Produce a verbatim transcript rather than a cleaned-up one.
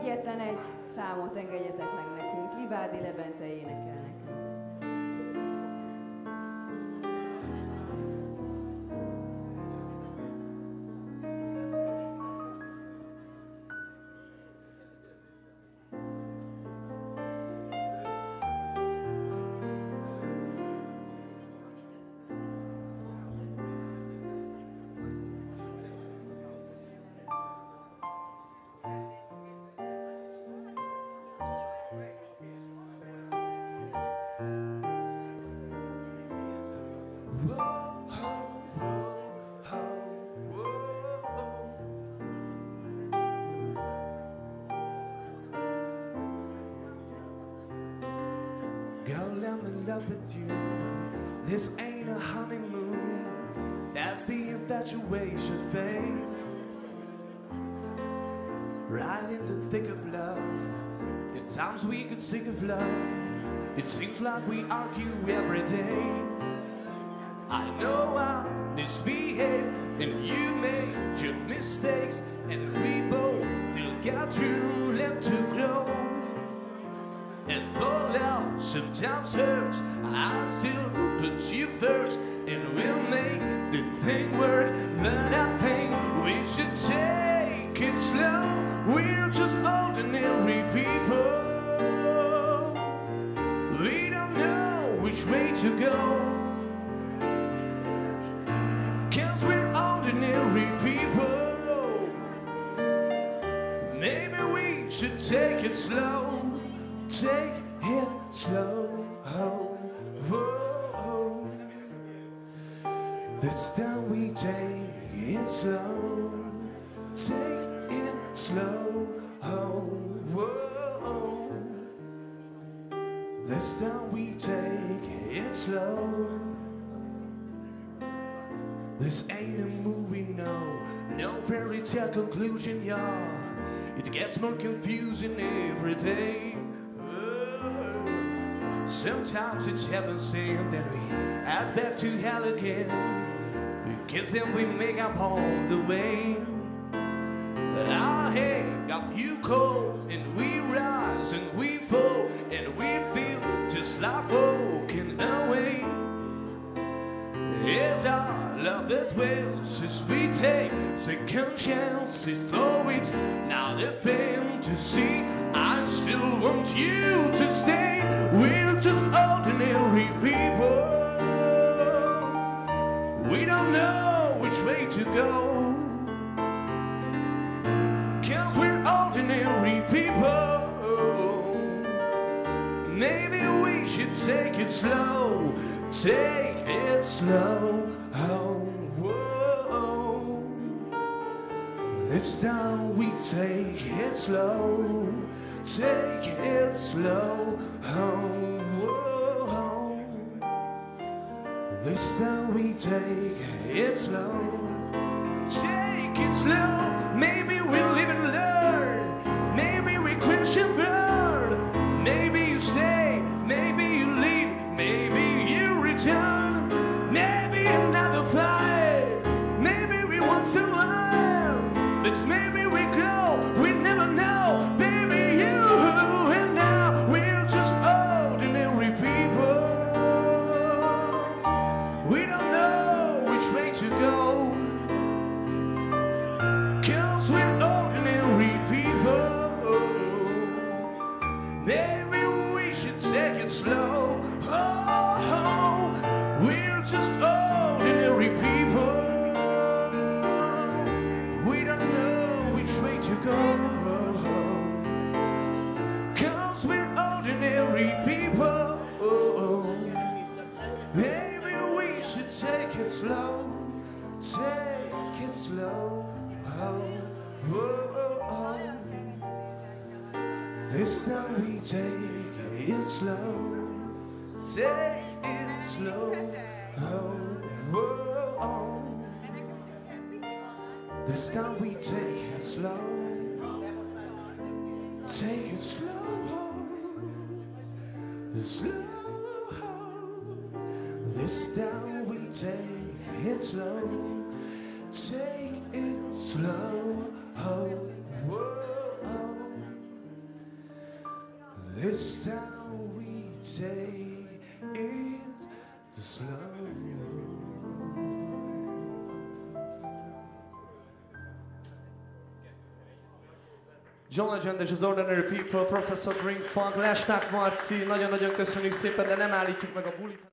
Egyetlen egy számot engedjetek meg nekünk, Livádi Levente énekel nekünk. Girl, I'm in love with you. This ain't a honeymoon. That's the infatuation phase. Right in the thick of love. At times we get sick of love. It seems like we argue every day. I know I misbehave and you made your mistakes, and we both still got room left to grow. And though love sometimes hurts, I still put you first, and we'll make the thing work. But I think we should take it slow. We're just ordinary people. We don't know which way to go, 'cause we're ordinary people. Maybe we should take it slow. Take it slow, oh, whoa. This time we take it slow. Take it slow, oh, whoa. This time we take it slow. This ain't a movie, no, no fairy tale conclusion, y'all. It gets more confusing every day. Sometimes it's heaven sent, then we add back to hell again. Because then we make up on the way. I hang up you cold, and we rise and we fall, and we feel just like walking away. It's our love that wills as we take second chances, though it's not a fantasy. I still want you to stay. We're just ordinary people. We don't know which way to go, 'cause we're ordinary people. Maybe we should take it slow. Take it slow, oh, whoa. This time we take it slow. Take it slow, oh, whoa. This time we take it slow. Take it slow. Maybe we live and learn. Maybe we crash and burn. Maybe you stay, maybe you leave, maybe you return. Maybe another fight. Maybe we want to learn, but maybe we go. We never know. Baby, you and now, we're just ordinary people. We don't know which way to go, 'cause we're ordinary people. Maybe we should take it slow. Oh, we're just ordinary people. We don't know which way to go, 'cause we're ordinary people. Maybe we should take it slow. Take it slow. Oh, whoa. This time we take it slow. Take it slow. Oh, whoa. This time we take it slow. Take it slow. Slow. This time we take it slow. Take it slow. Oh, whoa. This time we take it slow. John Legend és az Ordinary People, Professor Green Funk, Lesták Marci, nagyon-nagyon köszönjük szépen, de nem állítjuk meg a bulit.